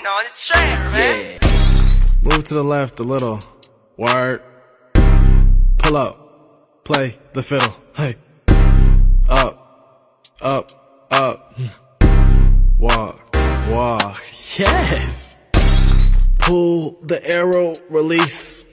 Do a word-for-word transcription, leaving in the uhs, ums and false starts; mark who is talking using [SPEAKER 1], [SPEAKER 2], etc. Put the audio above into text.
[SPEAKER 1] on the track, man.
[SPEAKER 2] Yeah. Move to the left a little. Word. Pull up. Play the fiddle. Hey. Up. Up. Up. Walk. Walk. Yes. Pull the arrow. Release.